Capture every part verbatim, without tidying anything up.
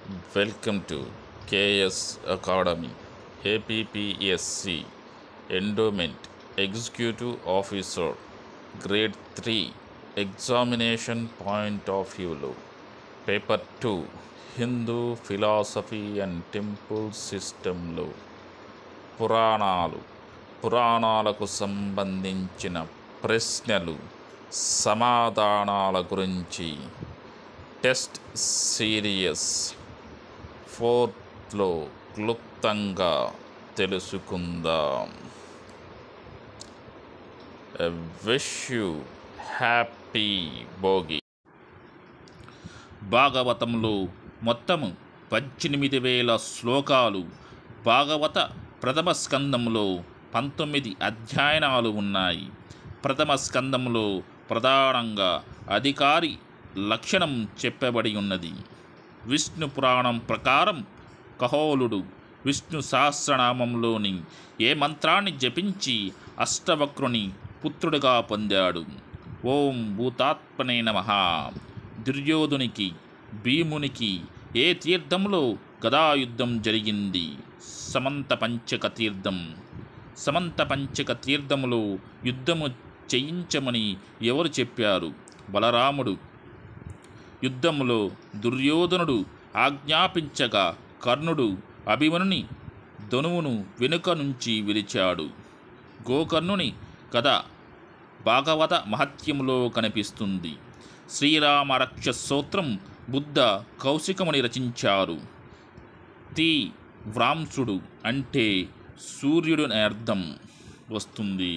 Welcome to K S Academy, A P P S C, Endowment, Executive Officer, Grade three, Examination Point of View, Paper two, Hindu Philosophy and Temple Systemలో పురాణాలు పురాణాలకు సంబంధించిన ప్రశ్నలు సమాధానాల గురించి test series ఫోర్త్లో క్లుప్తంగా తెలుసుకుందాం. Wish you happy Bhogi. భాగవతంలో మొత్తము పద్దెనిమిది వేల శ్లోకాలు, భాగవత ప్రథమ స్కందంలో పంతొమ్మిది అధ్యాయాలు ఉన్నాయి. ప్రథమ స్కందంలో ప్రధానంగా అధికారి లక్షణం చెప్పబడి ఉన్నది. విష్ణు పురాణం ప్రకారం కహోలుడు విష్ణు సహస్రనామంలోని ఏ మంత్రాన్ని జపించి అష్టవక్రుని పుత్రుడిగా పొందాడు. ఓం భూతాత్మనే నమః. దుర్యోధునికి భీమునికి ఏ తీర్థంలో గదాయుద్ధం జరిగింది? సమంత పంచక తీర్థం. సమంత పంచక తీర్థములో యుద్ధము చేయించమని ఎవరు చెప్పారు? బలరాముడు. యుద్ధములో దుర్యోధనుడు ఆజ్ఞాపించగా కర్ణుడు అభిమనుని ధనువును వెనుక నుంచి విరిచాడు. గోకర్ణుని కథ భాగవత మహత్యములో కనిపిస్తుంది. శ్రీరామ రక్ష స్తోత్రం బుద్ధ కౌశికముని రచించారు. తి వ్రాంసుడు అంటే సూర్యుడు అనే అర్థం వస్తుంది.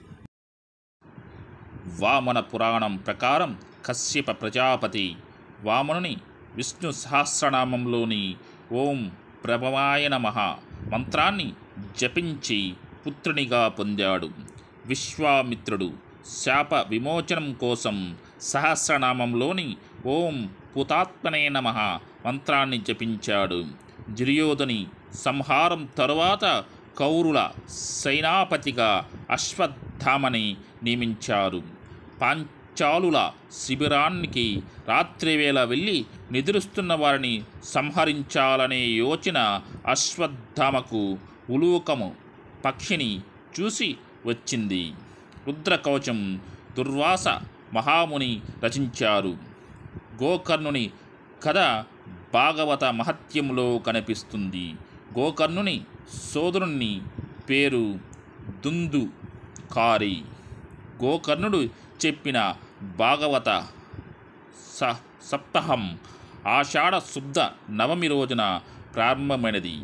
వామన పురాణం ప్రకారం కశ్యప ప్రజాపతి వామనుని విష్ణు సహస్రనామంలోని ఓం ప్రభవాయ నమః మంత్రాన్ని జపించి పుత్రునిగా పొందాడు. విశ్వామిత్రుడు శాప విమోచనం కోసం సహస్రనామంలోని ఓం పూతాత్మనే నమః మంత్రాన్ని జపించాడు. దుర్యోధని సంహారం తరువాత కౌరుల సైనాపతిగా అశ్వత్థామని నియమించారు. పాంచాలుల శిబిరానికి రాత్రివేళ వెళ్ళి నిద్రిస్తున్న వారిని సంహరించాలనే యోచన అశ్వత్థామకు ఉలూకము పక్షిని చూసి వచ్చింది. రుద్రకవచం దుర్వాస మహాముని రచించారు. గోకర్ణుని కథ భాగవత మహత్యంలో కనిపిస్తుంది. గోకర్ణుని సోదరుని పేరు దుందుకారి. గోకర్ణుడు చెప్పిన భాగవత స సప్తాహం ఆషాఢ శుద్ధ నవమి రోజున ప్రారంభమైనది.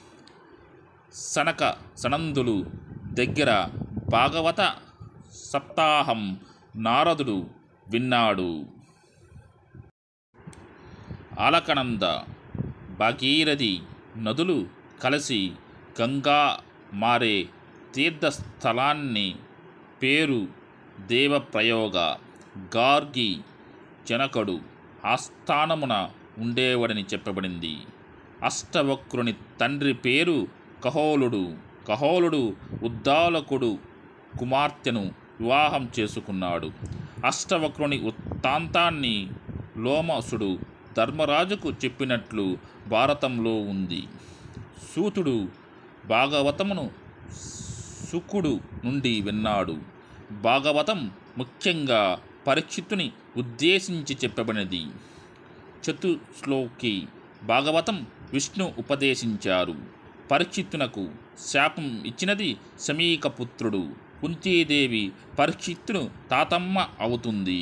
సనక సనందులు దగ్గర భాగవత సప్తాహం నారదుడు విన్నాడు. అలకనంద భాగీరథి నదులు కలిసి గంగా మారే తీర్థస్థలాన్ని పేరు దేవప్రయోగ. గార్గి జనకుడు ఆస్థానమున ఉండేవాడని చెప్పబడింది. అష్టవక్రుని తండ్రి పేరు కహోలుడు. కహోలుడు ఉద్దాలకుడు కుమార్తెను వివాహం చేసుకున్నాడు. అష్టవక్రుని వృత్తాంతాన్ని లోమసుడు ధర్మరాజుకు చెప్పినట్లు భారతంలో ఉంది. సూతుడు భాగవతమును శుకుడు నుండి విన్నాడు. భాగవతం ముఖ్యంగా పరీక్షిత్తుని ఉద్దేశించి చెప్పబడినది. చతుశ్లోకి భాగవతం విష్ణు ఉపదేశించారు. పరీక్షిత్తునకు శాపం ఇచ్చినది సమీకపుత్రుడు. కుంతీదేవి పరీక్షిత్తును తాతమ్మ అవుతుంది.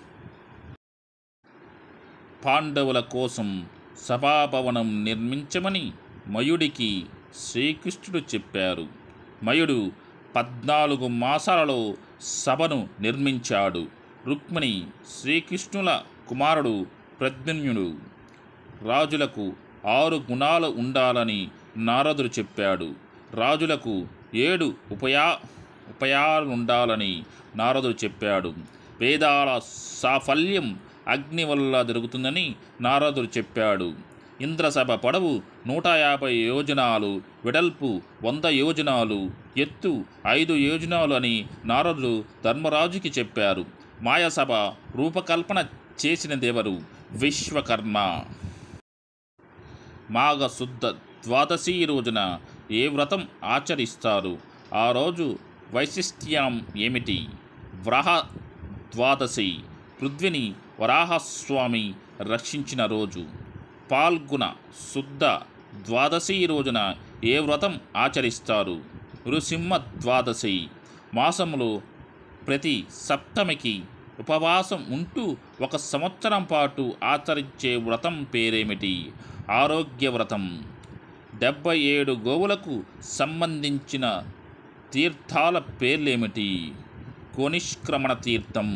పాండవుల కోసం సభాభవనం నిర్మించమని మయుడికి శ్రీకృష్ణుడు చెప్పారు. మయుడు పద్నాలుగు మాసాలలో సభను నిర్మించాడు. రుక్మిణి శ్రీకృష్ణుల కుమారుడు ప్రద్యుమ్నుడు. రాజులకు ఆరు గుణాలు ఉండాలని నారదుడు చెప్పాడు. రాజులకు ఏడు ఉపయా ఉపయాలుండాలని నారదుడు చెప్పాడు. వేదాల సాఫల్యం అగ్ని వల్ల జరుగుతుందని నారదుడు చెప్పాడు. ఇంద్రసభ పొడవు నూట యాభై యోజనాలు, వెడల్పు వంద యోజనాలు, ఎత్తు ఐదు యోజనాలు అని నారదుడు ధర్మరాజుకి చెప్పారు. మాయాసభ రూపకల్పన చేసినదెవరు? విశ్వకర్మ. మాఘ శుద్ధ ద్వాదశి రోజున ఏ వ్రతం ఆచరిస్తారు? ఆ రోజు వైశిష్ట్యం ఏమిటి? వ్రహ ద్వాదశి పృథ్వీని వరాహస్వామి రక్షించిన రోజు. పాల్గొన శుద్ధ ద్వాదశి రోజున ఏ వ్రతం ఆచరిస్తారు? నృసింహ ద్వాదశి. మాసంలో ప్రతి సప్తమికి ఉపవాసం ఉంటూ ఒక సంవత్సరం పాటు ఆచరించే వ్రతం పేరేమిటి? ఆరోగ్య వ్రతం. డెబ్బై ఏడు గోవులకు సంబంధించిన తీర్థాల పేర్లేమిటి? కోనిష్క్రమణ తీర్థం.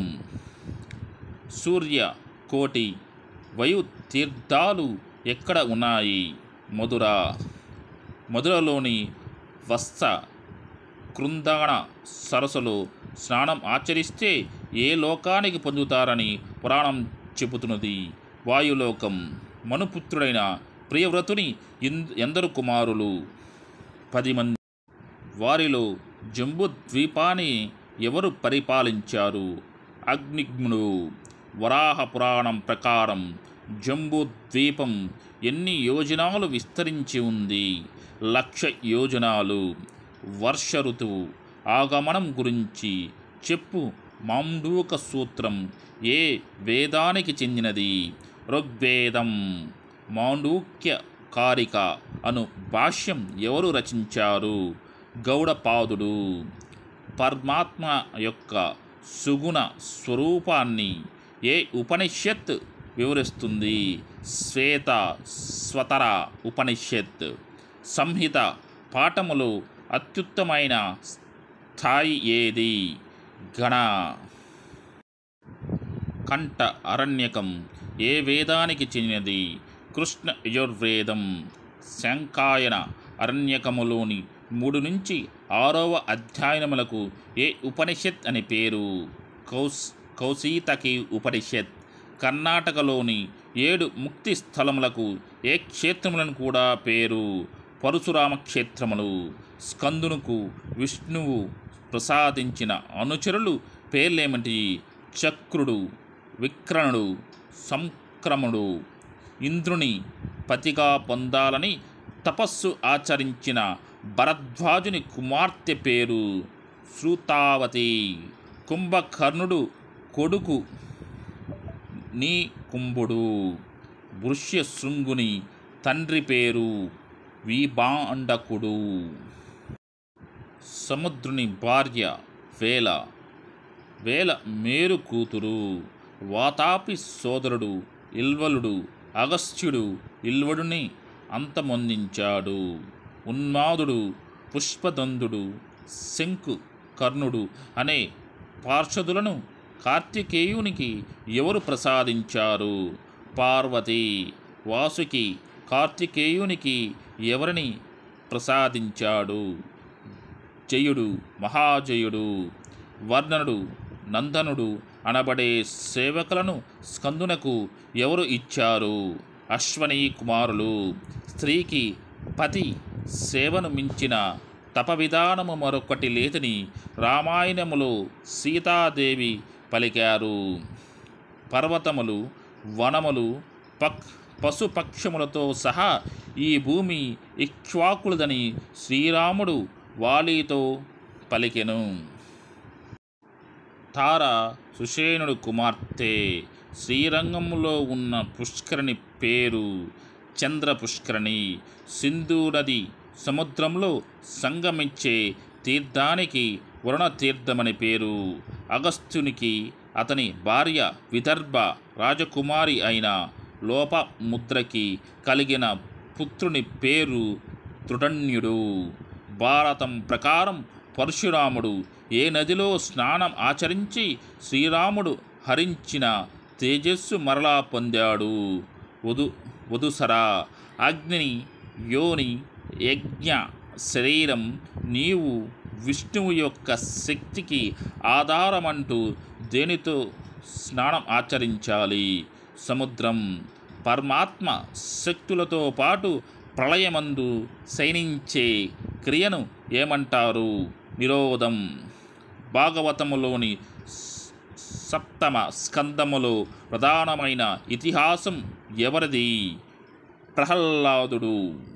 సూర్య కోటి వయు తీర్థాలు ఎక్కడ ఉన్నాయి? మధుర. మధురలోని వత్స కృందాణ సరస్సులో స్నానం ఆచరిస్తే ఏ లోకానికి పొందుతారని పురాణం చెబుతున్నది? వాయులోకం. మనుపుత్రుడైన ప్రియవ్రతుని ఎందరు కుమారులు? పది మంది. వారిలో జంబు ద్వీపాన్ని ఎవరు పరిపాలించారు? అగ్నిగ్నుడు. వరాహ పురాణం ప్రకారం జంబూ ద్వీపం ఎన్ని యోజనాలు విస్తరించి ఉంది? లక్ష యోజనాలు. వర్ష ఋతువు ఆగమనం గురించి చెప్పు. మాండూక సూత్రం ఏ వేదానికి చెందినది? ఋగ్వేదం. మాండూక్య కారిక అను భాష్యం ఎవరు రచించారు? గౌడపాదుడు. పరమాత్మ యొక్క సుగుణ స్వరూపాన్ని ఏ ఉపనిషత్ వివరిస్తుంది? శ్వేత స్వతర ఉపనిషత్. సంహిత పాఠములో అత్యుత్తమైన స్థాయి ఏది? గణ. కంఠ అరణ్యకం ఏ వేదానికి చెందినది? కృష్ణ యజుర్వేదం. శంకాయన అరణ్యకములోని మూడు నుంచి ఆరవ అధ్యాయములకు ఏ ఉపనిషత్ అని పేరు? కౌస్ కౌశీతకి ఉపనిషత్. కర్ణాటకలోని ఏడు ముక్తి స్థలములకు ఏ క్షేత్రములను కూడా పేరు? పరశురామ క్షేత్రములు. స్కందునకు విష్ణువు ప్రసాదించిన అనుచరులు పేర్లేమిటి? చక్రుడు, విక్రణుడు, సంక్రముడు. ఇంద్రుని పతిగా పొందాలని తపస్సు ఆచరించిన భరద్వాజుని కుమార్తె పేరు శ్రుతావతి. కుంభకర్ణుడు కొడుకు నీకుంభుడు. వృష్యశృంగుని తండ్రి పేరు విభాండకుడు. సముద్రుని భార్య వేల. వేల మేరు కూతురు. వాతాపి సోదరుడు ఇల్వలుడు. అగస్త్యుడు ఇల్వడుని అంతమొందించాడు. ఉన్మాదుడు పుష్పదందుడు శంకు కర్ణుడు అనే పార్షదులను కార్తికేయునికి ఎవరు ప్రసాదించారు? పార్వతి. వాసుకి కార్తికేయునికి ఎవరిని ప్రసాదించాడు? జయుడు, మహాజయుడు. వర్ణనుడు, నందనుడు అనబడే సేవకులను స్కందునకు ఎవరు ఇచ్చారు? అశ్వనీ కుమారులు. స్త్రీకి పతి సేవను మించిన తప విధానము మరొకటి లేదని రామాయణములో సీతాదేవి పలికారు. పర్వతములు, వనములు, పక్ పశుపక్షములతో సహా ఈ భూమి ఇక్ష్వాకులదని శ్రీరాముడు వాలితో పలికెను. తార సుషేణుడు కుమార్తె. శ్రీరంగంలో ఉన్న పుష్కరిణి పేరు చంద్ర పుష్కరిణి. సింధు నది సముద్రంలో సంగమించే తీర్థానికి వరుణ తీర్థమని పేరు. అగస్త్యునికి అతని భార్య విదర్భ రాజకుమారి అయిన లోపముద్రకి కలిగిన పుత్రుని పేరు త్రుడన్యుడు. భారతం ప్రకారం పరశురాముడు ఏ నదిలో స్నానం ఆచరించి శ్రీరాముడు హరించిన తేజస్సు మరలా పొందాడు? వధు వధుసర. అగ్ని యోని యజ్ఞ శరీరం నీవు విష్ణువు యొక్క శక్తికి ఆధారమంటూ దేనితో స్నానం ఆచరించాలి? సముద్రం. పరమాత్మ శక్తులతో పాటు ప్రళయమందు శయనించే క్రియను ఏమంటారు? నిరోధం. భాగవతములోని సప్తమ స్కందములో ప్రధానమైన ఇతిహాసం ఎవరిది? ప్రహ్లాదుడు.